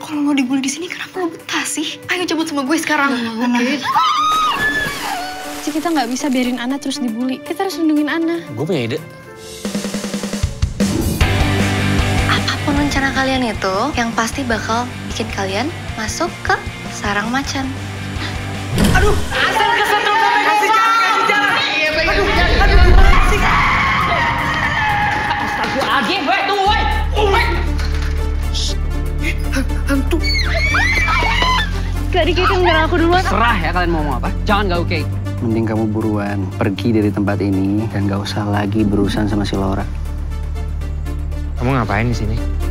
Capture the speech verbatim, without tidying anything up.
Kalau lo dibully di sini kenapa lo betah sih? Ayo cabut sama gue sekarang. Ana. Jadi kita nggak bisa biarin Ana terus dibully. Kita harus lindungin Ana. Gue punya ide. Apapun rencana kalian itu, yang pasti bakal bikin kalian masuk ke sarang macan. Aduh, asal kesatu kasih jalan, kasih jalan. Aduh, aduh, kasih. Astagfirullahaladzim, woi, tunggu, woi. Woi. Hantu. Tadi kita menyerang aku duluan. Serah ya kalian mau ngomong apa. Jangan gak oke. Mending kamu buruan pergi dari tempat ini dan gak usah lagi berurusan sama si Laura. Kamu ngapain di sini?